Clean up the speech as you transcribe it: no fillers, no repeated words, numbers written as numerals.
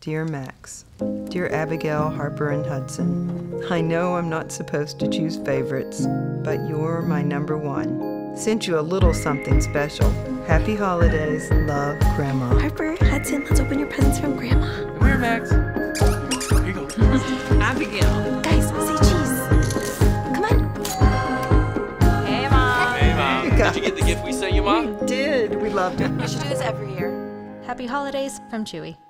Dear Max, Dear Abigail, Harper, and Hudson, I know I'm not supposed to choose favorites, but you're my #1. Sent you a little something special. Happy holidays. Love, Grandma. Harper, Hudson, let's open your presents from Grandma. Come here, Max. Here you go. Abigail. Guys, say cheese. Come on. Hey, Mom. Hey, Mom. Did you get the gift we sent you, Mom? We did. We loved it. We should do this every year. Happy holidays from Chewy.